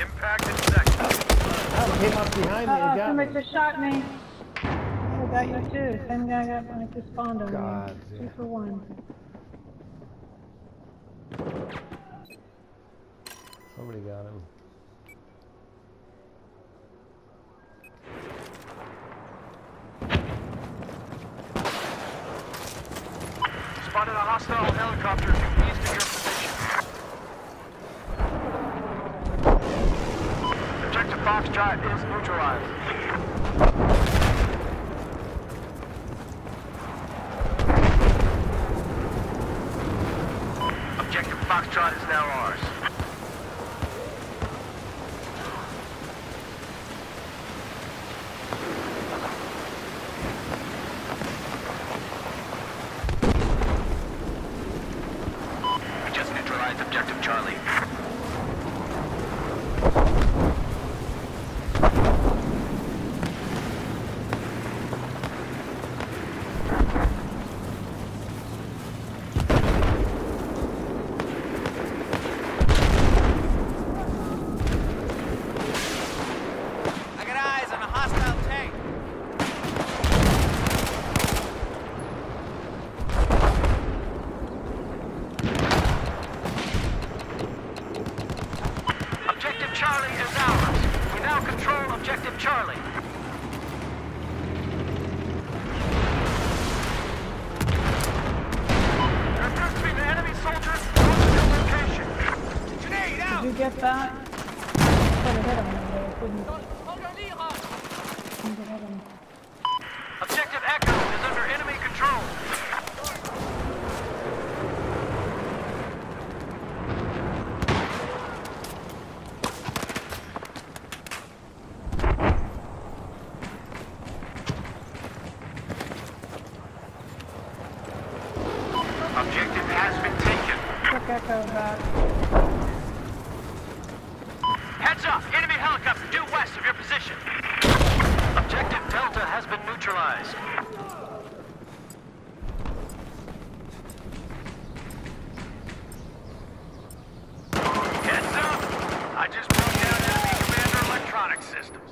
Impact in seconds. Oh, came up behind me and got somebody me. just shot me. I got you too. Same guy just spawned on God, me. yeah. 2 for 1. Somebody got him. Spotted a hostile helicopter due east of your position. Objective Foxtrot is neutralized. Objective Foxtrot is now ours. We just neutralized Objective Charlie. Charlie is ours. We now control Objective Charlie. There appears to be an enemy soldier close to your location. Grenade out! Did you get that? I put a hit on him, but I couldn't hit him. Objective Echo is under enemy control. Objective has been taken. Took Echo back. Heads up! Enemy helicopter due west of your position. Objective Delta has been neutralized. Heads up! I just brought down enemy commander electronic systems.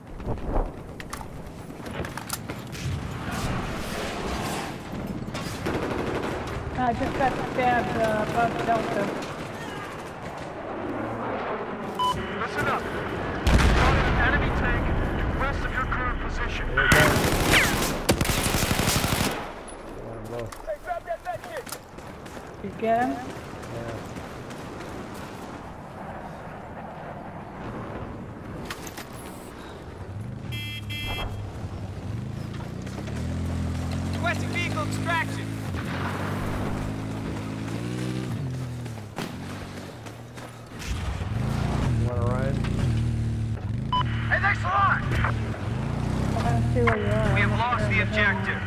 I just got stabbed above Delta. Listen up. Spotted an enemy tank due west of your current position. There we go. Got them both. Hey, grab that medkit! You get him? Yeah. Requesting vehicle extraction. You want to ride? Hey, thanks a lot! I don't see where you are. We have lost the objective.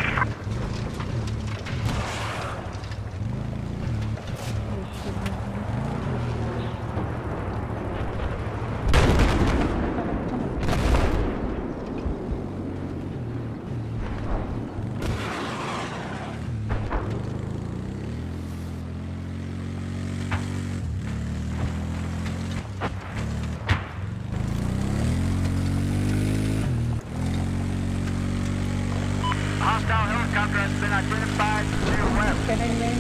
Hostile helicopter has been identified to your west. Kidding me?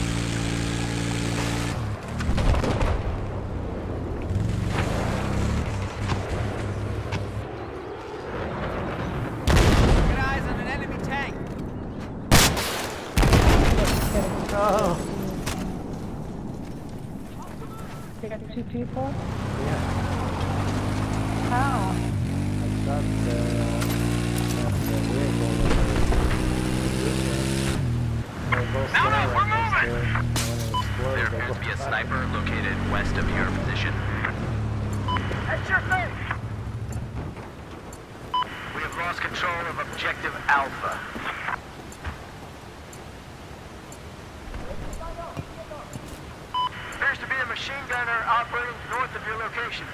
Get eyes on an enemy tank. Oh. You got 2 people? Yeah. How? I shot the vehicle with they're both Now, flying we're right next to moving! it. When it exploded, There they appears to be a both shot sniper located west of your position. That's your thing! We have lost control of Objective Alpha. Appears to be a machine gunner operating north of your location.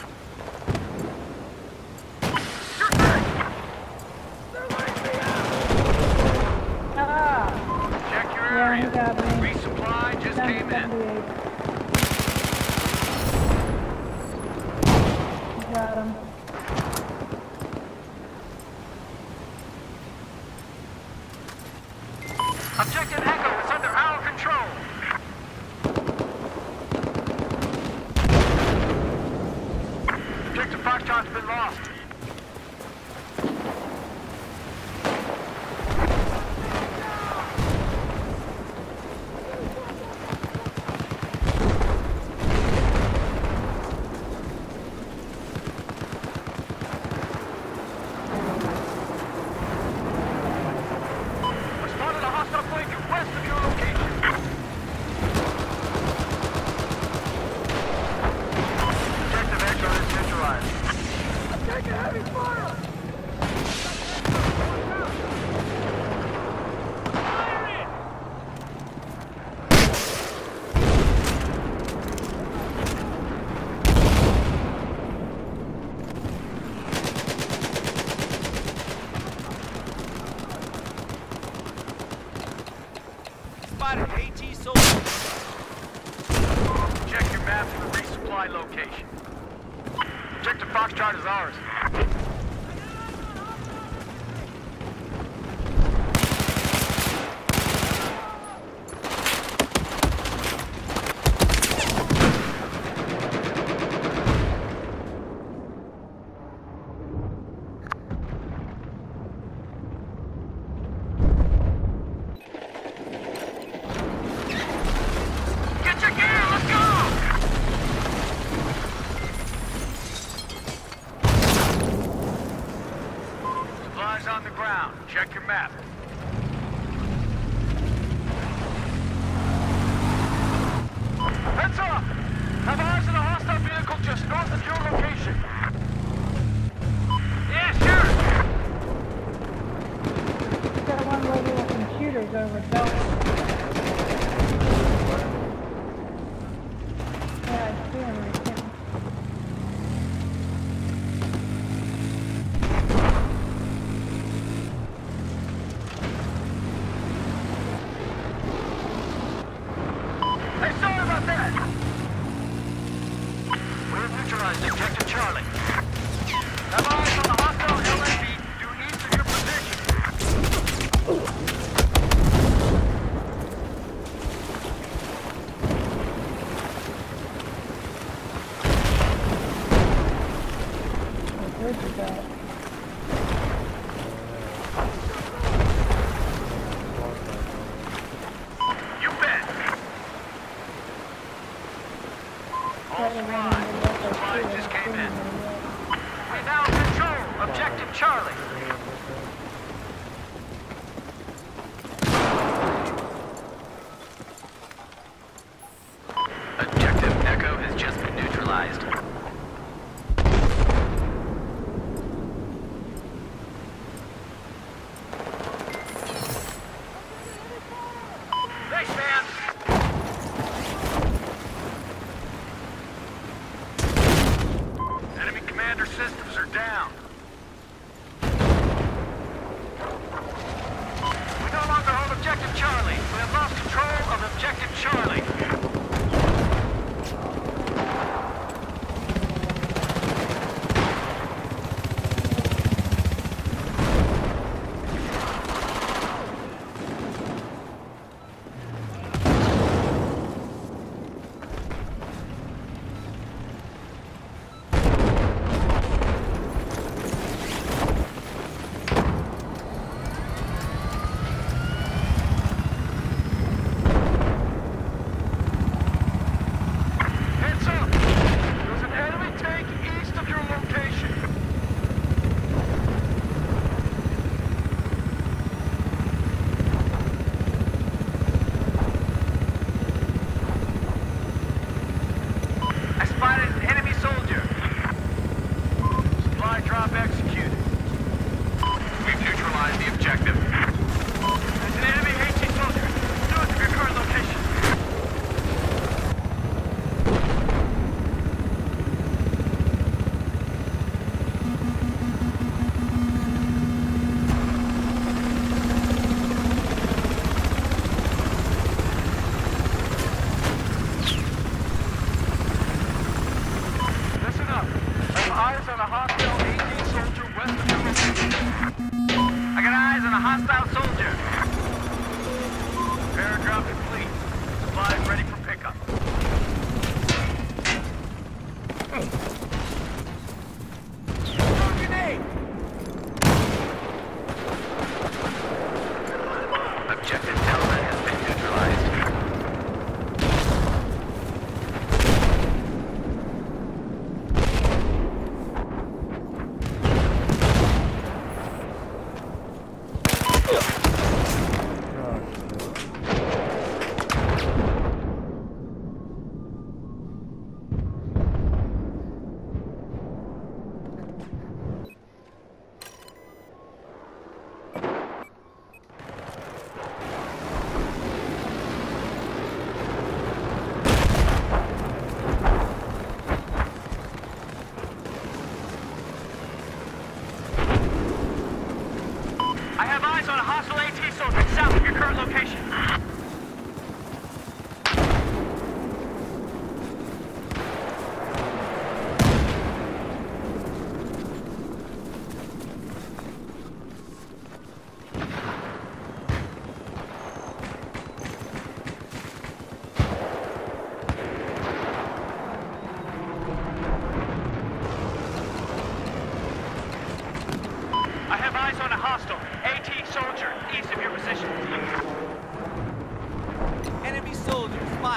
Your thing! They're lighting me out! Ah! Check your Yeah, area. he got me. Resupply just came in. 78. Foxtrot's been lost. I spotted a hostile flanker west of your location. Objective Echo is neutralized. Taking heavy fire! Spotted AT soldier. Check your map for the resupply location. Objective Foxtrot is ours. Get your gear, let's go! Supplies on the ground. Check your map. Heads up! Have eyes on a hostile vehicle just north of your location. Yeah, sure. Got one lady with computers over Delta. Yeah, I see him right there. Hey, sorry about that! We're neutralized Objective Charlie. Have eyes on the hostile LAV due east of your position. Where'd you go? You bet! All supplies just came in. We now control Objective Charlie. Objective Echo has just been neutralized. Thanks, man! Enemy commander systems are down.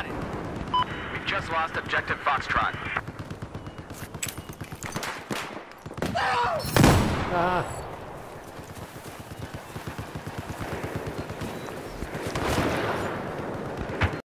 spotted. We've just lost objective Foxtrot. Ah.